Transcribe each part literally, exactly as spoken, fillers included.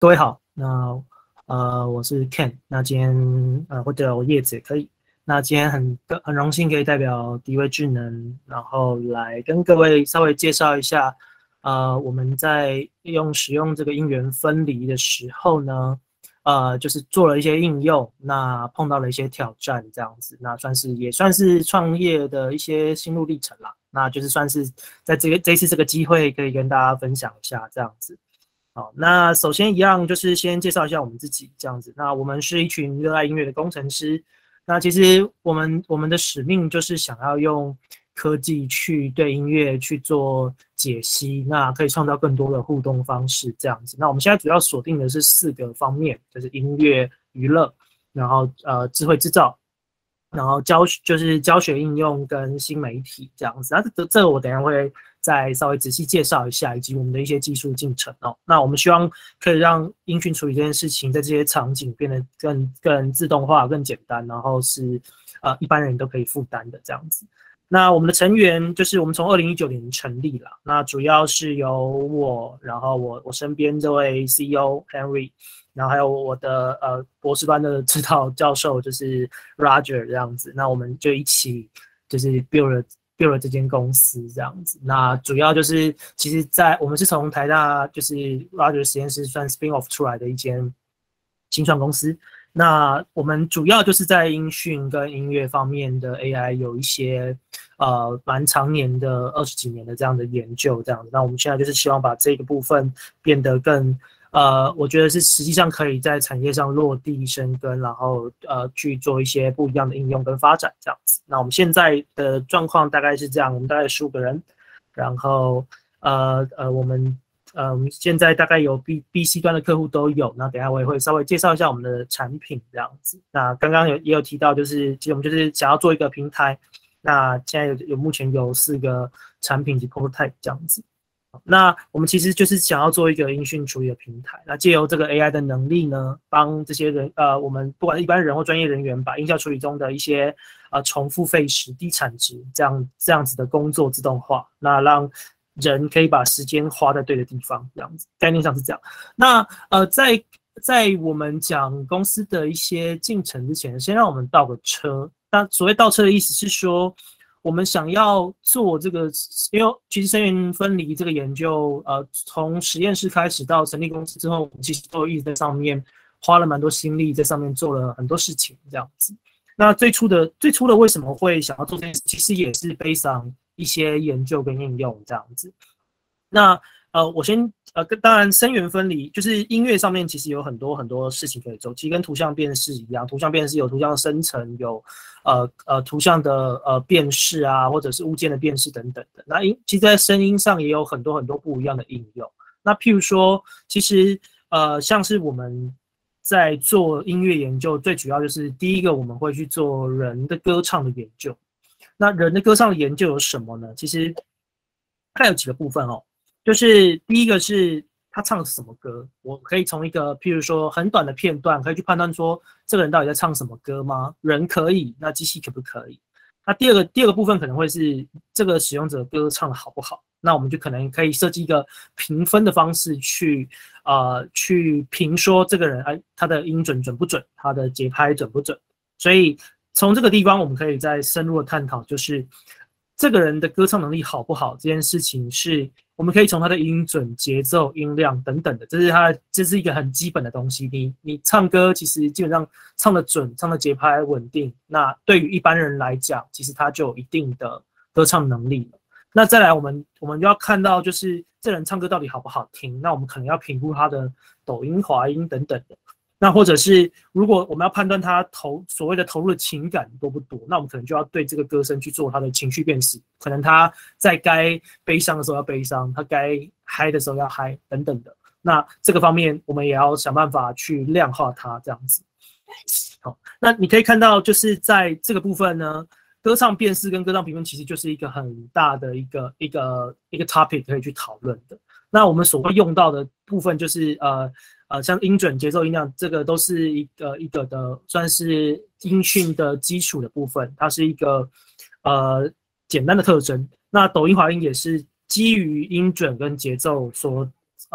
各位好，那呃我是 Ken， 那今天呃或者我叶子也可以。那今天很很荣幸可以代表迪威智能，然后来跟各位稍微介绍一下，呃我们在用使用这个音源分离的时候呢，呃就是做了一些应用，那碰到了一些挑战这样子，那算是也算是创业的一些心路历程啦。那就是算是在这个这一次这个机会可以跟大家分享一下这样子。好，那首先一样就是先介绍一下我们自己这样子。那我们是一群热爱音乐的工程师。那其实我们我们的使命就是想要用科技去对音乐去做解析，那可以创造更多的互动方式这样子。那我们现在主要锁定的是四个方面，就是音乐、娱乐，然后呃智慧制造，然后教就是教学应用跟新媒体这样子。那这这个我等一下会再稍微仔细介绍一下，以及我们的一些技术进程哦。那我们希望可以让音讯处理这件事情在这些场景变得更更自动化、更简单，然后是呃一般人都可以负担的这样子。那我们的成员就是我们从二零一九年成立了，那主要是由我，然后我我身边这位 C E O Henry， 然后还有我的呃博士班的指导教授就是 Roger 这样子，那我们就一起就是 build 了 build 了这间公司这样子。那主要就是其实在我们是从台大就是 Roger 实验室算 spin off 出来的一间新创公司。那我们主要就是在音讯跟音乐方面的 A I 有一些呃蛮长年的二十几年的这样的研究这样子。那我们现在就是希望把这个部分变得更呃，我觉得是实际上可以在产业上落地生根，然后呃去做一些不一样的应用跟发展这样子。那我们现在的状况大概是这样，我们大概十五个人，然后呃呃我们。呃，我们现在大概有 B B C 端的客户都有，那等一下我也会稍微介绍一下我们的产品这样子。那刚刚有也有提到，就是其实我们就是想要做一个平台，那现在有有目前有四个产品及 prototype 这样子。那我们其实就是想要做一个音讯处理的平台，那借由这个 A I 的能力呢，帮这些人呃，我们不管是一般人或专业人员，把音效处理中的一些呃重复费时、低产值这样这样子的工作自动化，那让人可以把时间花在对的地方，这样子概念上是这样。那呃，在在我们讲公司的一些进程之前，先让我们倒个车。那所谓倒车的意思是说，我们想要做这个，因为其实声源分离这个研究，呃，从实验室开始到成立公司之后，我们其实都一直在上面花了蛮多心力，在上面做了很多事情，这样子。那最初的最初的为什么会想要做这件事，其实也是based on一些研究跟应用这样子。那呃，我先呃，当然声源分离就是音乐上面其实有很多很多事情可以做，其实跟图像辨识一样，图像辨识有图像生成，有呃呃图像的呃辨识啊，或者是物件的辨识等等的。那音其实在声音上也有很多很多不一样的应用。那譬如说，其实呃像是我们在做音乐研究，最主要就是第一个我们会去做人的歌唱的研究。那人的歌唱的研究有什么呢？其实它有几个部分哦，就是第一个是他唱的是什么歌，我可以从一个譬如说很短的片段，可以去判断说这个人到底在唱什么歌吗？人可以，那机器可不可以？那第二个第二个部分可能会是这个使用者歌唱的好不好？那我们就可能可以设计一个评分的方式去呃去评说这个人哎他的音准准不准，他的节拍准不准，所以。从这个地方，我们可以再深入的探讨，就是这个人的歌唱能力好不好这件事情，是我们可以从他的音准、节奏、音量等等的，这是他这是一个很基本的东西。你你唱歌其实基本上唱得准，唱的节拍稳定，那对于一般人来讲，其实他就有一定的歌唱能力了。那再来，我们我们就要看到，就是这人唱歌到底好不好听，那我们可能要评估他的抖音、滑音等等的。那或者是如果我们要判断他投所谓的投入的情感多不多，那我们可能就要对这个歌声去做他的情绪辨识，可能他在该悲伤的时候要悲伤，他该嗨的时候要嗨等等的。那这个方面我们也要想办法去量化它这样子。好，那你可以看到就是在这个部分呢，歌唱辨识跟歌唱评分其实就是一个很大的一个一个一个 topic 可以去讨论的。那我们所会用到的部分就是呃。呃，像音准、节奏、音量，这个都是一个一个的，算是音讯的基础的部分。它是一个呃简单的特征。那抖音、滑音也是基于音准跟节奏所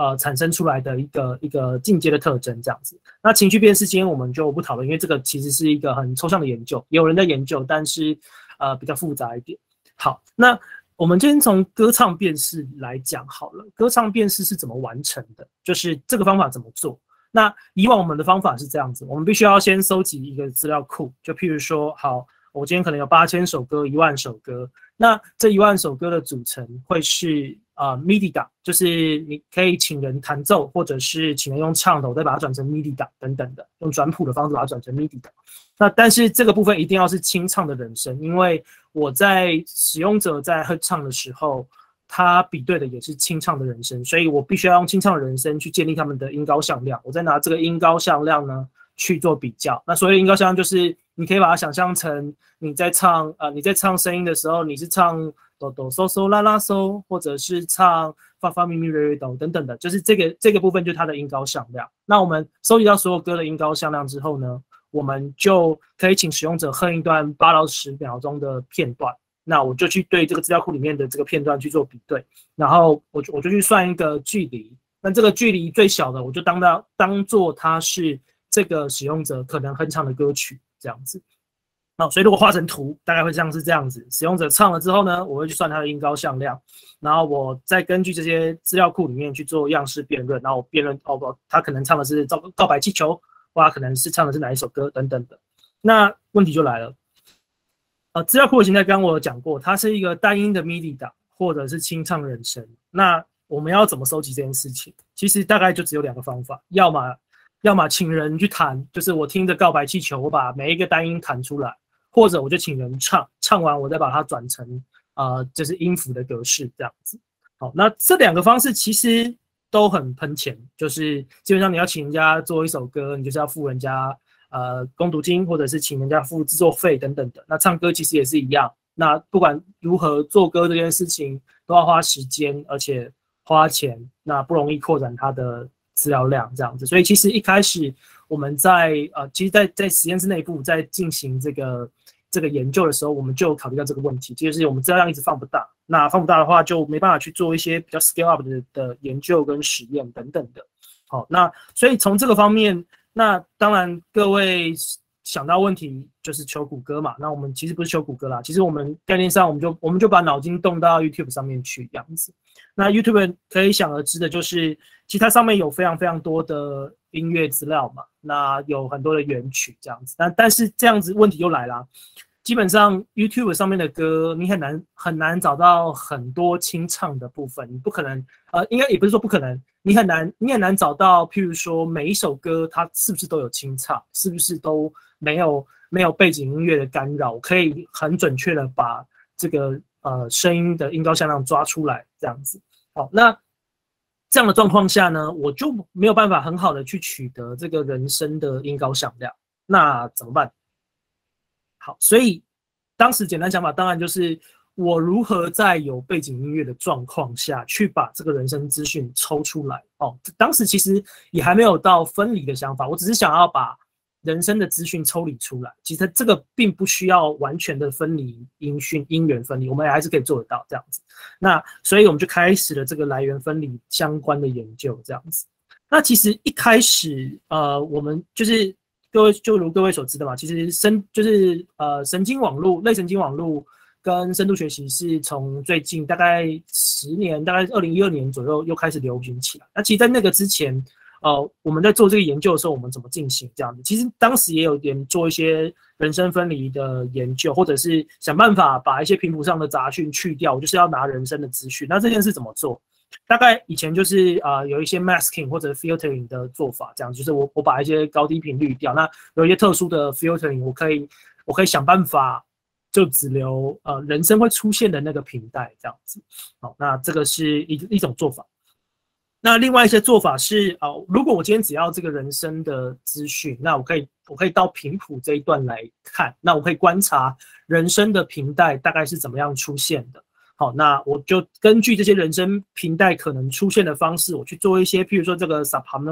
呃产生出来的一个一个进阶的特征这样子。那情绪辨识今天我们就不讨论，因为这个其实是一个很抽象的研究，也有人在研究，但是呃比较复杂一点。好，那我们今天从歌唱辨识来讲好了，歌唱辨识是怎么完成的？就是这个方法怎么做？那以往我们的方法是这样子，我们必须要先收集一个资料库，就譬如说，好，我今天可能有八千首歌、一万首歌，那这一万首歌的组成会是呃 M I D I 档，就是你可以请人弹奏，或者是请人用唱的，再把它转成 M I D I 档等等的，用转谱的方式把它转成 M I D I 档。那但是这个部分一定要是清唱的人声，因为我在使用者在哼唱的时候，他比对的也是清唱的人声，所以我必须要用清唱的人声去建立他们的音高向量。我再拿这个音高向量呢去做比较。那所谓的音高向量就是你可以把它想象成你在唱呃你在唱声音的时候，你是唱哆哆嗦嗦啦啦嗦，或者是唱发发咪咪瑞瑞哆等等的，就是这个这个部分就是它的音高向量。那我们收集到所有歌的音高向量之后呢，我们就可以请使用者哼一段八到十秒钟的片段。那我就去对这个资料库里面的这个片段去做比对，然后我就我就去算一个距离，那这个距离最小的我就当到当做它是这个使用者可能哼唱的歌曲这样子。好，所以如果画成图，大概会像是这样子。使用者唱了之后呢，我会去算它的音高向量，然后我再根据这些资料库里面去做样式辩论，然后我辩论哦不，他可能唱的是告告白气球，或他可能是唱的是哪一首歌等等的。那问题就来了。呃，资料库的形态刚刚我有讲过，它是一个单音的 M I D I 档，或者是清唱人声。那我们要怎么收集这件事情？其实大概就只有两个方法，要么要么请人去弹，就是我听着告白气球，我把每一个单音弹出来，或者我就请人唱，唱完我再把它转成呃就是音符的格式这样子。好，那这两个方式其实都很喷钱，就是基本上你要请人家做一首歌，你就是要付人家。呃，工读金或者是请人家付制作费等等的，那唱歌其实也是一样。那不管如何做歌这件事情，都要花时间，而且花钱，那不容易扩展它的资料量这样子。所以其实一开始我们在呃，其实在在实验室内部在进行这个这个研究的时候，我们就有考虑到这个问题，就是我们资料量一直放不大，那放不大的话就没办法去做一些比较 scale up 的的研究跟实验等等的。好，那所以从这个方面。那当然，各位想到问题就是求谷歌嘛。那我们其实不是求谷歌啦，其实我们概念上我们就我们就把脑筋动到 YouTube 上面去这样子。那 YouTube 可以想而知的就是，其实它上面有非常非常多的音乐资料嘛，那有很多的原曲这样子。但但是这样子问题又来啦，基本上 YouTube 上面的歌你很难很难找到很多清唱的部分，你不可能呃，应该也不是说不可能。你很难，你很难找到，譬如说每一首歌它是不是都有清唱，是不是都没有没有背景音乐的干扰，可以很准确的把这个呃声音的音高向量抓出来，这样子。好，那这样的状况下呢，我就没有办法很好的去取得这个人声的音高向量，那怎么办？好，所以当时简单想法当然就是。我如何在有背景音乐的状况下去把这个人声资讯抽出来？哦，当时其实也还没有到分离的想法，我只是想要把人声的资讯抽离出来。其实这个并不需要完全的分离音讯、音源分离，我们还是可以做得到这样子。那所以我们就开始了这个来源分离相关的研究，这样子。那其实一开始，呃，我们就是各位就如各位所知的嘛，其实神就是呃神经网络、类神经网络。跟深度学习是从最近大概十年，大概二零一二年左右又开始流行起来。那其实，在那个之前，呃，我们在做这个研究的时候，我们怎么进行这样子？其实当时也有点做一些人声分离的研究，或者是想办法把一些频谱上的杂讯去掉，就是要拿人声的资讯。那这件事怎么做？大概以前就是啊、呃，有一些 masking 或者 filtering 的做法，这样就是我我把一些高低频滤掉。那有一些特殊的 filtering， 我可以我可以想办法。就只留呃人声会出现的那个频带这样子，好，那这个是一一种做法。那另外一些做法是，呃，如果我今天只要这个人声的资讯，那我可以我可以到频谱这一段来看，那我可以观察人声的频带大概是怎么样出现的。好，那我就根据这些人声频带可能出现的方式，我去做一些，譬如说这个 subharmonic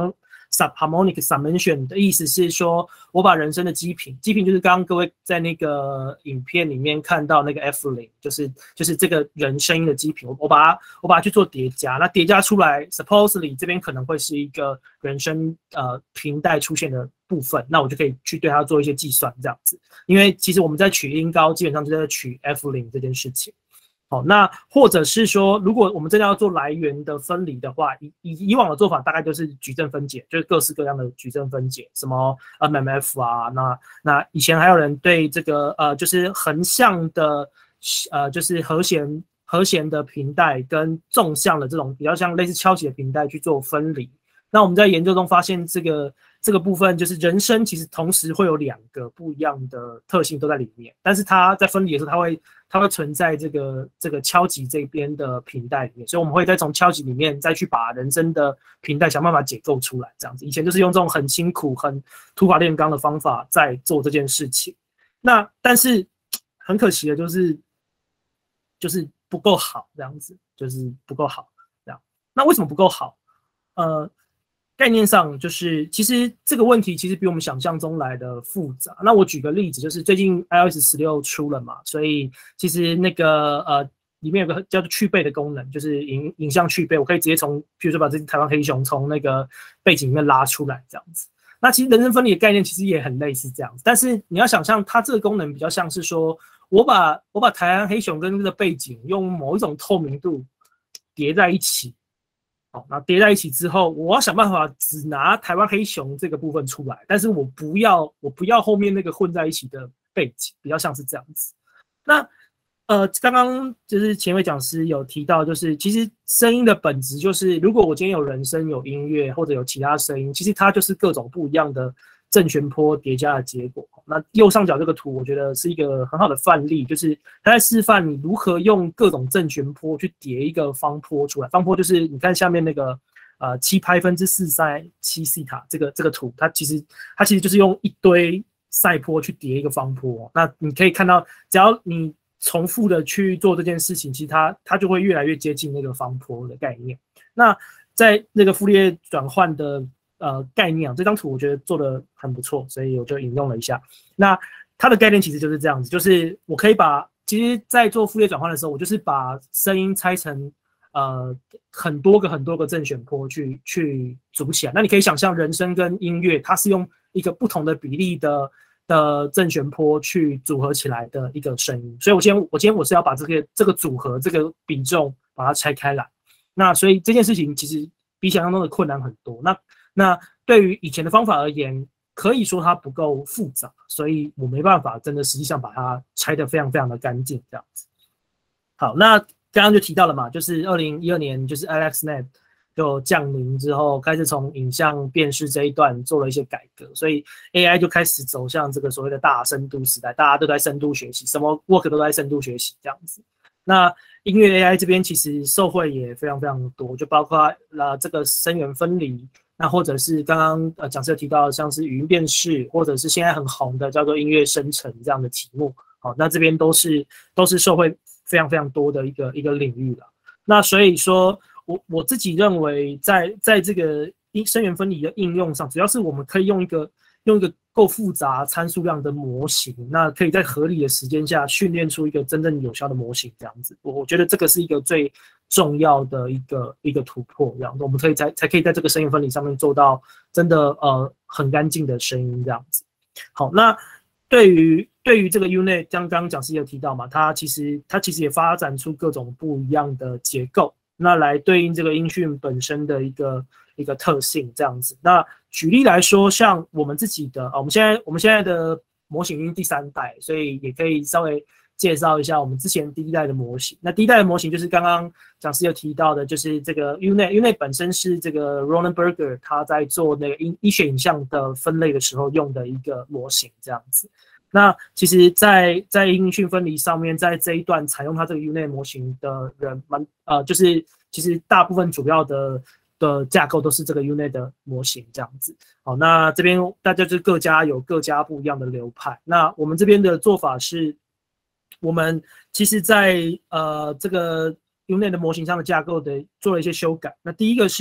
subharmonic summation 的意思是说，我把人生的基频，基频就是刚刚各位在那个影片里面看到那个 F 零，就是就是这个人声音的基频，我我把它我把它去做叠加，那叠加出来 supposedly 这边可能会是一个人声呃频带出现的部分，那我就可以去对它做一些计算这样子，因为其实我们在取音高基本上就在取 F 零这件事情。好，那或者是说，如果我们真的要做来源的分离的话，以以以往的做法大概就是矩阵分解，就是各式各样的矩阵分解，什么 M M F 啊，那那以前还有人对这个呃就是横向的呃就是和弦和弦的频带跟纵向的这种比较像类似敲击的频带去做分离。那我们在研究中发现，这个这个部分就是人声其实同时会有两个不一样的特性都在里面，但是它在分离的时候，它会它会存在这个这个敲击这边的频带里面，所以我们会再从敲击里面再去把人声的频带想办法解构出来，这样子。以前就是用这种很辛苦、很土法炼钢的方法在做这件事情。那但是很可惜的就是，就是不够好，这样子，就是不够好，这样。那为什么不够好？呃。概念上就是，其实这个问题其实比我们想象中来的复杂。那我举个例子，就是最近 iOS 十六出了嘛，所以其实那个呃里面有个叫做去背的功能，就是影影像去背，我可以直接从，比如说把这只台湾黑熊从那个背景里面拉出来这样子。那其实人声分离的概念其实也很类似这样子，但是你要想象它这个功能比较像是说，我把我把台湾黑熊跟这个背景用某一种透明度叠在一起。好，那叠在一起之后，我要想办法只拿台湾黑熊这个部分出来，但是我不要，我不要后面那个混在一起的背景，比较像是这样子。那呃，刚刚就是前位讲师有提到，就是其实声音的本质就是，如果我今天有人声、有音乐或者有其他声音，其实它就是各种不一样的正弦波叠加的结果。那右上角这个图，我觉得是一个很好的范例，就是它在示范你如何用各种正弦波去叠一个方波出来。方波就是你看下面那个呃七派分之四塞七西塔这个这个图，它其实它其实就是用一堆塞波去叠一个方波。那你可以看到，只要你重复的去做这件事情，其实它它就会越来越接近那个方波的概念。那在那个傅立叶转换的呃概念啊，这张图我觉得做的很不错，所以我就引用了一下。那它的概念其实就是这样子，就是我可以把，其实在做傅立叶转换的时候，我就是把声音拆成呃很多个很多个正弦波去去组起来。那你可以想象人声跟音乐，它是用一个不同的比例的的正弦波去组合起来的一个声音。所以我今天我今天我是要把这个这个组合这个比重把它拆开来。那所以这件事情其实比想象中的困难很多。那那对于以前的方法而言，可以说它不够复杂，所以我没办法真的实际上把它拆得非常非常的干净这样子。好，那刚刚就提到了嘛，就是二零一二年就是 AlexNet 就降临之后，开始从影像辨识这一段做了一些改革，所以 A I 就开始走向这个所谓的大深度时代，大家都在深度学习，什么 work 都在深度学习这样子。那音乐 A I 这边其实受惠也非常非常多，就包括呃这个声源分离，那或者是刚刚呃讲师有提到的像是语音辨识，或者是现在很红的叫做音乐生成这样的题目，好，那这边都是都是受惠非常非常多的一个一个领域了。那所以说我我自己认为在在这个声源分离的应用上，主要是我们可以用一个用一个够复杂参数量的模型，那可以在合理的时间下训练出一个真正有效的模型，这样子，我我觉得这个是一个最重要的一个一个突破，这样子，我们可以才才可以在这个声源分离上面做到真的呃很干净的声音这样子。好，那对于对于这个 U N E T， 刚刚讲师也有提到嘛，它其实它其实也发展出各种不一样的结构，那来对应这个音讯本身的一个一个特性这样子。那举例来说，像我们自己的啊，我们现在我们现在的模型已经第三代，所以也可以稍微介绍一下我们之前第一代的模型。那第一代的模型就是刚刚讲师有提到的，就是这个 U N E T， U N E T 本身是这个 Roland Berger 他在做那个医医学影像的分类的时候用的一个模型这样子。那其实在，在音讯分离上面，在这一段采用它这个 U N E T 模型的人蛮呃，就是其实大部分主要的的架构都是这个 U N E T 的模型这样子。好，那这边大家就各家有各家不一样的流派。那我们这边的做法是，我们其实在呃这个 U N E T 的模型上的架构的做了一些修改。那第一个是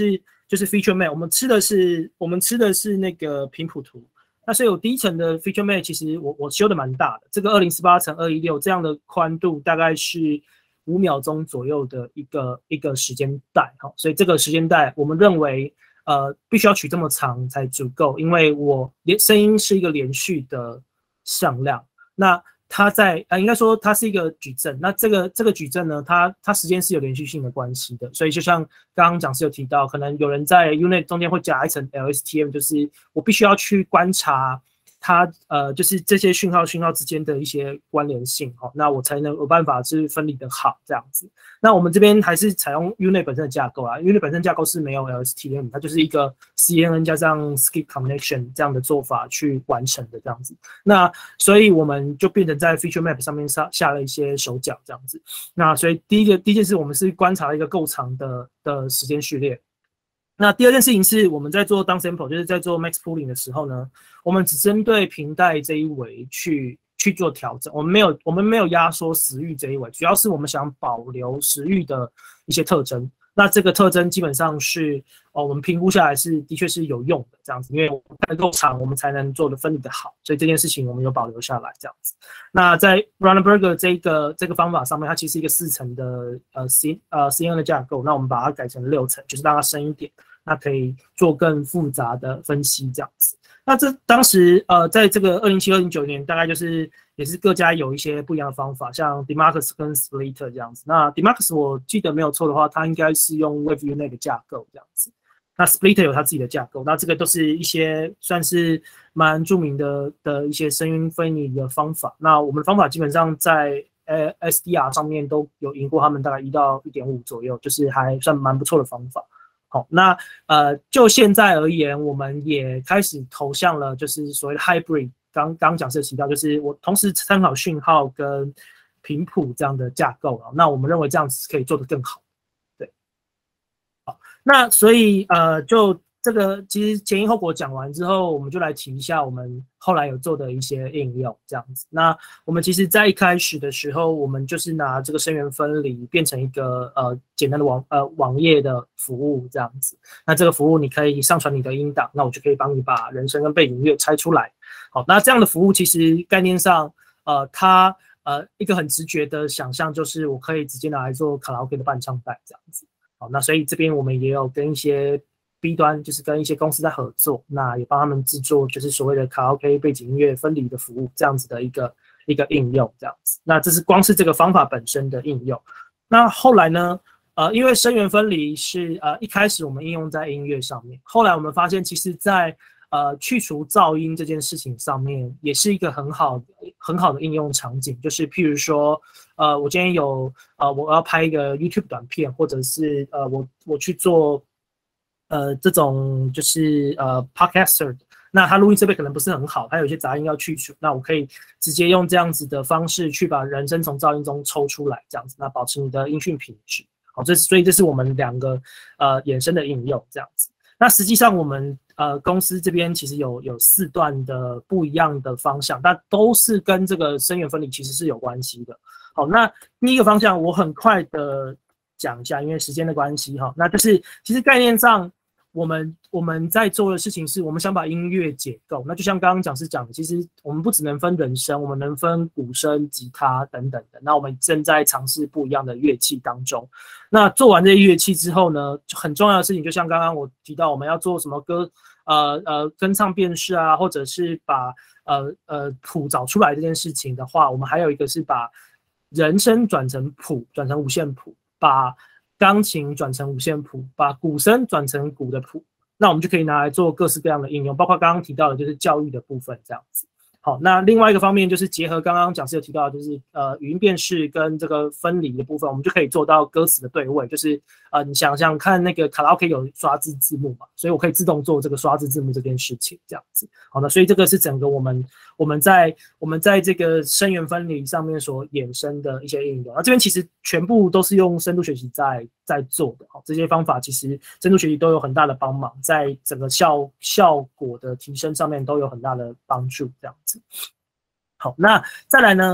就是 feature map， 我们吃的是我们吃的是那个频谱图。那所以有第一层的 feature map， 其实我我修的蛮大的，这个二零四八乘二一六这样的宽度大概是五秒钟左右的一个一个时间带，好，所以这个时间带我们认为呃必须要取这么长才足够，因为我声音是一个连续的向量，那它在呃应该说它是一个矩阵，那这个这个矩阵呢，它它时间是有连续性的关系的，所以就像刚刚讲师有提到，可能有人在 unit 中间会加一层 L S T M， 就是我必须要去观察它呃就是这些讯号讯号之间的一些关联性，好，那我才能有办法是分离的好这样子。那我们这边还是采用 unit 本身的架构啊 ，unit 本身架构是没有 L S T M， 它就是一个 C N N 加上 skip connection 这样的做法去完成的这样子。那所以我们就变成在 feature map 上面下下了一些手脚这样子。那所以第一个第一件事，我们是观察了一个够长的的时间序列。那第二件事情是我们在做 down sample， 就是在做 max pooling 的时候呢，我们只针对频带这一围去去做调整，我们没有我们没有压缩时域这一围，主要是我们想保留时域的一些特征。那这个特征基本上是哦，我们评估下来是的确是有用的这样子，因为我们够长，我们才能做的分离的好，所以这件事情我们有保留下来这样子。那在 Ronenberger 这个这个方法上面，它其实是一个四层的呃 C 呃 C N N 的架构，那我们把它改成六层，就是让它深一点。那可以做更复杂的分析，这样子。那这当时呃，在这个二零七、二零九年，大概就是也是各家有一些不一样的方法，像 Demarcus 跟 Splitter 这样子。那 Demarcus 我记得没有错的话，它应该是用 WaveUnit 的架构这样子。那 Splitter 有它自己的架构，那这个都是一些算是蛮著名的的一些声音分离的方法。那我们的方法基本上在呃 S D R 上面都有赢过他们大概一到一点五左右，就是还算蛮不错的方法。好，那呃，就现在而言，我们也开始投向了就是所谓的 hybrid。刚刚讲师提到，就是我同时参考讯号跟频谱这样的架构啊，那我们认为这样子可以做得更好。对，好，那所以呃，就这个其实前因后果讲完之后，我们就来提一下我们后来有做的一些应用这样子。那我们其实在一开始的时候，我们就是拿这个声源分离变成一个呃简单的网呃网页的服务这样子。那这个服务你可以上传你的音档，那我就可以帮你把人声跟背景音乐拆出来。好，那这样的服务其实概念上，呃，它呃一个很直觉的想象就是我可以直接拿来做卡拉 OK 的伴唱带这样子。好，那所以这边我们也有跟一些B 端就是跟一些公司在合作，那也帮他们制作就是所谓的卡拉 OK 背景音乐分离的服务，这样子的一个一个应用，这样子。那这是光是这个方法本身的应用。那后来呢，呃，因为声源分离是呃一开始我们应用在音乐上面，后来我们发现其实在呃去除噪音这件事情上面，也是一个很好很好的应用场景，就是譬如说，呃，我今天有呃我要拍一个 YouTube 短片，或者是呃我我去做。呃，这种就是呃 podcaster， 那他录音设备可能不是很好，他有一些杂音要去除，那我可以直接用这样子的方式去把人声从噪音中抽出来，这样子，那保持你的音讯品质。好，这所以这是我们两个呃衍生的应用，这样子。那实际上我们呃公司这边其实有有四段的不一样的方向，但都是跟这个声源分离其实是有关系的。好，那第一个方向我很快的讲一下，因为时间的关系哈，那就是其实概念上。我们我们在做的事情是我们想把音乐解构，那就像刚刚讲师讲的，其实我们不只能分人声，我们能分鼓声、吉他等等的。那我们正在尝试不一样的乐器当中。那做完这些乐器之后呢，很重要的事情，就像刚刚我提到，我们要做什么歌，呃呃，跟唱辨识啊，或者是把呃呃谱找出来这件事情的话，我们还有一个是把人声转成谱，转成五线谱，把钢琴转成五线谱，把鼓声转成鼓的谱，那我们就可以拿来做各式各样的应用，包括刚刚提到的就是教育的部分这样子。好，那另外一个方面就是结合刚刚讲师有提到的，就是呃语音辨识跟这个分离的部分，我们就可以做到歌词的对位，就是呃你想想看那个卡拉 OK 有刷字字幕嘛，所以我可以自动做这个刷字字幕这件事情，这样子。好的，所以这个是整个我们我们在我们在这个声源分离上面所衍生的一些应用。那这边其实全部都是用深度学习在在做的，好，这些方法其实深度学习都有很大的帮忙，在整个效效果的提升上面都有很大的帮助，这样子。好，那再来呢？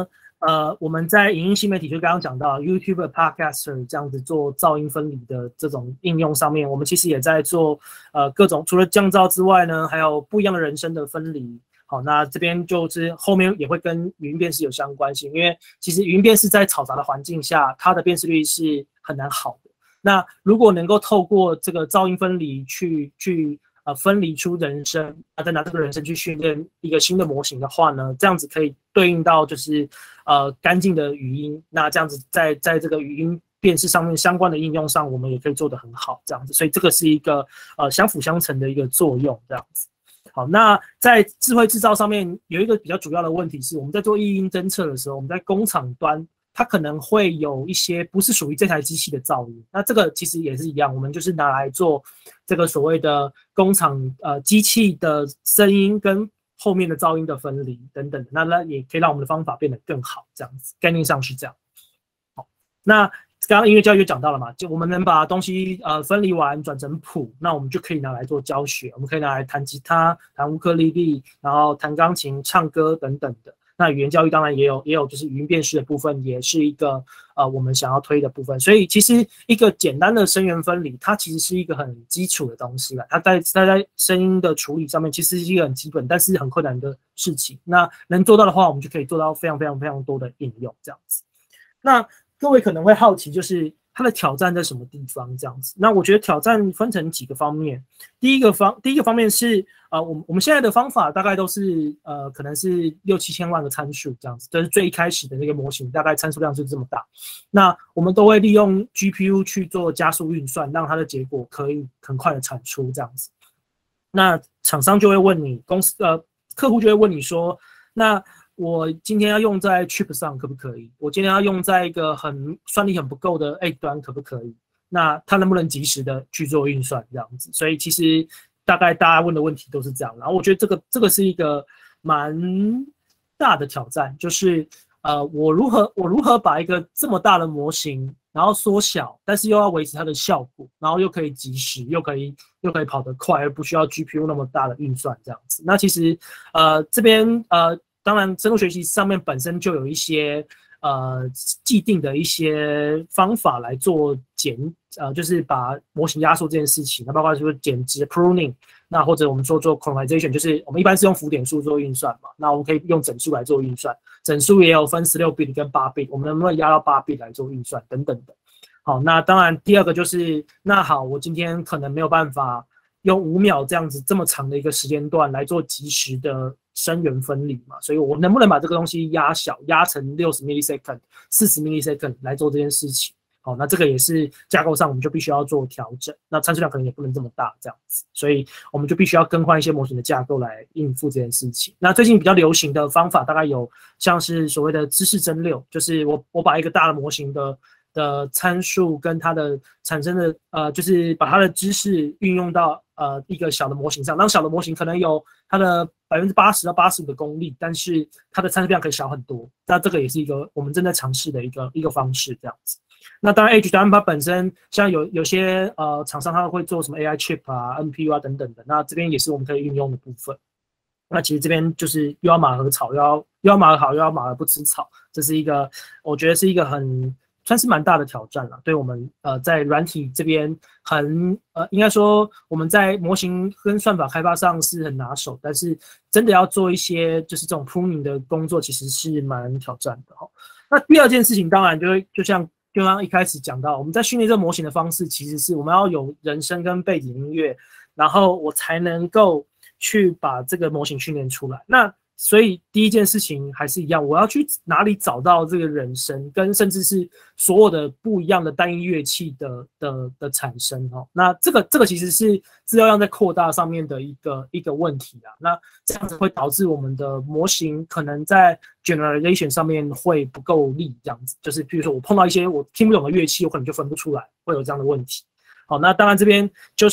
呃，我们在影音新媒体就刚刚讲到 YouTube、Podcaster 这样子做噪音分离的这种应用上面，我们其实也在做呃各种除了降噪之外呢，还有不一样的人声的分离。好，那这边就是后面也会跟语音辨识有相关性，因为其实语音辨识在嘈杂的环境下，它的辨识率是很难好的。那如果能够透过这个噪音分离去去呃分离出人声，啊再拿这个人声去训练一个新的模型的话呢，这样子可以对应到就是呃干净的语音，那这样子在在这个语音辨识上面相关的应用上，我们也可以做得很好，这样子，所以这个是一个呃相辅相成的一个作用，这样子。好，那在智慧制造上面有一个比较主要的问题是，我们在做异音侦测的时候，我们在工厂端，它可能会有一些不是属于这台机器的噪音。那这个其实也是一样，我们就是拿来做这个所谓的工厂呃机器的声音跟后面的噪音的分离等等的，那那也可以让我们的方法变得更好，这样子概念上是这样。好，那刚刚音乐教育讲到了嘛，就我们能把东西呃分离完转成谱，那我们就可以拿来做教学，我们可以拿来弹吉他、弹乌克丽丽，然后弹钢琴、唱歌等等的。那语言教育当然也有也有就是语音辨识的部分，也是一个呃我们想要推的部分。所以其实一个简单的声源分离，它其实是一个很基础的东西啦，它在它在声音的处理上面其实是一个很基本但是很困难的事情。那能做到的话，我们就可以做到非常非常非常多的应用这样子。那各位可能会好奇，就是它的挑战在什么地方？这样子，那我觉得挑战分成几个方面。第一个方，第一个方面是，呃，我们我们现在的方法大概都是，呃，可能是六七千万个参数这样子，这是最一开始的那个模型，大概参数量是这么大。那我们都会利用 G P U 去做加速运算，让它的结果可以很快的产出这样子。那厂商就会问你，公司呃，客户就会问你说，那我今天要用在 chip 上可不可以？我今天要用在一个很算力很不够的 A 端可不可以？那它能不能及时的去做运算这样子？所以其实大概大家问的问题都是这样。然后我觉得这个这个是一个蛮大的挑战，就是呃我如何我如何把一个这么大的模型，然后缩小，但是又要维持它的效果，然后又可以及时，又可以又可以跑得快，而不需要 G P U 那么大的运算这样子。那其实呃这边呃。当然，深度学习上面本身就有一些呃既定的一些方法来做减，呃，就是把模型压缩这件事情，那包括就是减值 pruning， 那或者我们说做 quantization， 就是我们一般是用浮点数做运算嘛，那我们可以用整数来做运算，整数也有分十六 bit 跟八 bit， 我们能不能压到八 bit 来做运算等等的。好，那当然第二个就是，那好，我今天可能没有办法用五秒这样子这么长的一个时间段来做即时的声源分离嘛，所以我能不能把这个东西压小，压成六十 millisecond、四十 millisecond 来做这件事情？好，那这个也是架构上我们就必须要做调整，那参数量可能也不能这么大这样子，所以我们就必须要更换一些模型的架构来应付这件事情。那最近比较流行的方法大概有像是所谓的知识蒸馏，就是我我把一个大的模型的的参数跟它的产生的呃，就是把它的知识运用到呃一个小的模型上，让小的模型可能有它的百分之八十到八十五的功力，但是它的参数量可以小很多。那这个也是一个我们正在尝试的一个一个方式，这样子。那当然 ，Edge 端它本身像有有些呃厂商它会做什么 A I chip 啊、N P U 啊等等的，那这边也是我们可以运用的部分。那其实这边就是又要马儿草，又要又要马儿好，又要马儿不吃草，这是一个我觉得是一个很算是蛮大的挑战了。对我们呃在软体这边很呃应该说我们在模型跟算法开发上是很拿手，但是真的要做一些就是这种 pruning 的工作，其实是蛮挑战的哈。那第二件事情当然就会就像就刚刚一开始讲到，我们在训练这个模型的方式，其实是我们要有人声跟背景音乐，然后我才能够去把这个模型训练出来。那所以第一件事情还是一样，我要去哪里找到这个人声，跟甚至是所有的不一样的单一乐器的的的产生哦。那这个这个其实是资料量在扩大上面的一个一个问题啊。那这样子会导致我们的模型可能在 generalization 上面会不够力，这样子就是比如说我碰到一些我听不懂的乐器，我可能就分不出来，会有这样的问题。好，那当然这边就是。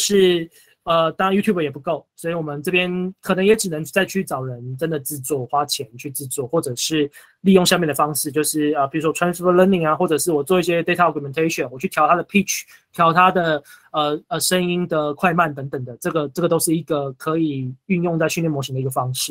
呃，当然 YouTube 也不够，所以我们这边可能也只能再去找人真的制作，花钱去制作，或者是利用下面的方式，就是呃，比如说 transfer learning 啊，或者是我做一些 data augmentation， 我去调它的 pitch， 调它的呃呃声音的快慢等等的，这个这个都是一个可以运用在训练模型的一个方式。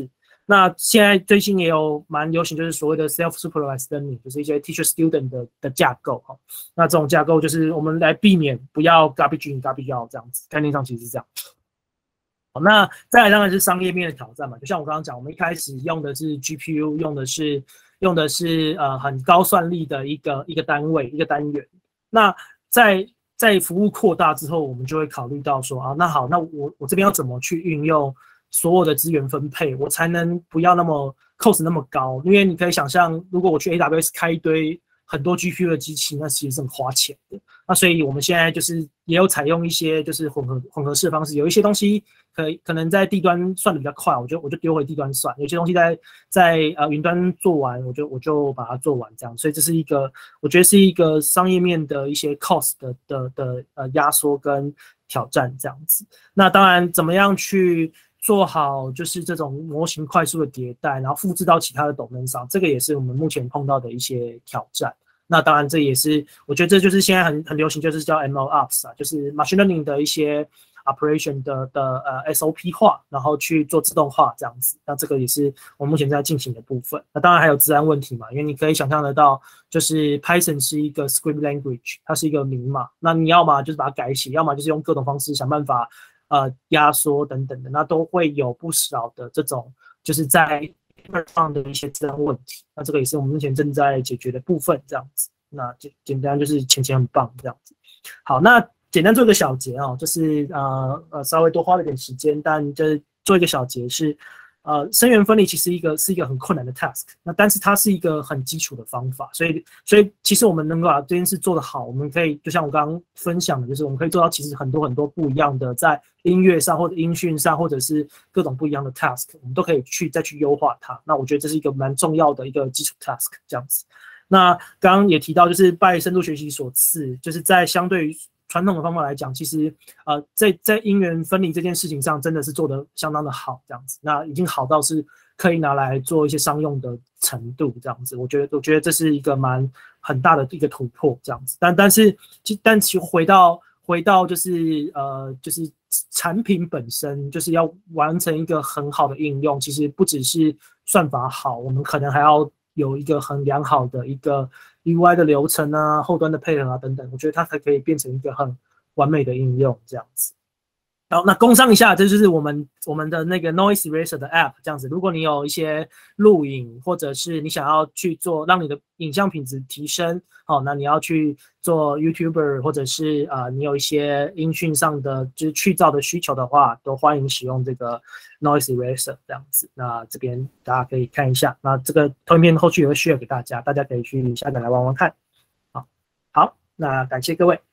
那现在最近也有蛮流行，就是所谓的 self-supervised learning， 就是一些 teacher-student 的的架构哈。那这种架构就是我们来避免不要 garbage in garbage out 这样子，概念上其实是这样。好，那再来当然是商业面的挑战嘛，就像我刚刚讲，我们一开始用的是 G P U， 用的是用的是呃很高算力的一个一个单位一个单元。那在在服务扩大之后，我们就会考虑到说啊，那好，那我我这边要怎么去运用所有的资源分配，我才能不要那么 cost 那么高？因为你可以想象，如果我去 A W S 开一堆很多 G P U 的机器，那其实是很花钱的。那所以我们现在就是也有采用一些就是混合混合式的方式，有一些东西可以可能在地端算的比较快，我就我就丢回地端算；有些东西在在呃云端做完，我就我就把它做完这样。所以这是一个我觉得是一个商业面的一些 cost 的的的呃压缩跟挑战这样子。那当然怎么样去做好就是这种模型快速的迭代，然后复制到其他的 domain 上，这个也是我们目前碰到的一些挑战。那当然这也是我觉得这就是现在很很流行，就是叫 M L Ops 啊，就是 machine learning 的一些 operation 的的呃 S O P 化，然后去做自动化这样子。那这个也是我们目前在进行的部分。那当然还有治安问题嘛，因为你可以想象得到，就是 Python 是一个 script language， 它是一个明码，那你要么就是把它改写，要么就是用各种方式想办法呃压缩等等的，那都会有不少的这种就是在上的一些治安问题。那这个也是我们目前正在解决的部分这样子。那简简单就是钱钱很棒这样子。好，那简单做一个小结哦，就是呃呃稍微多花了点时间，但就是做一个小结是，呃生源分离其实一个是一个很困难的 task， 那但是它是一个很基础的方法，所以所以其实我们能够把这件事做得好，我们可以就像我刚刚分享的，就是我们可以做到其实很多很多不一样的，在音乐上或者音讯上，或者是各种不一样的 task， 我们都可以去再去优化它。那我觉得这是一个蛮重要的一个基础 task 这样子。那刚刚也提到，就是拜深度学习所赐，就是在相对于传统的方法来讲，其实呃在在因缘分离这件事情上，真的是做得相当的好，这样子。那已经好到是可以拿来做一些商用的程度，这样子。我觉得我觉得这是一个蛮很大的一个突破，这样子。但但是但其实回到回到就是呃就是产品本身，就是要完成一个很好的应用，其实不只是算法好，我们可能还要有一个很良好的一个 U I 的流程啊，后端的配合啊等等，我觉得它才可以变成一个很完美的应用这样子。好，那工商一下，这就是我们我们的那个 Noise Eraser 的 App 这样子。如果你有一些录影，或者是你想要去做让你的影像品质提升，好，那你要去做 YouTuber， 或者是啊、呃、你有一些音讯上的就是去噪的需求的话，都欢迎使用这个 Noise Eraser 这样子。那这边大家可以看一下，那这个投影片后续也会 share 给大家，大家可以去下载来玩玩看。好，好，那感谢各位。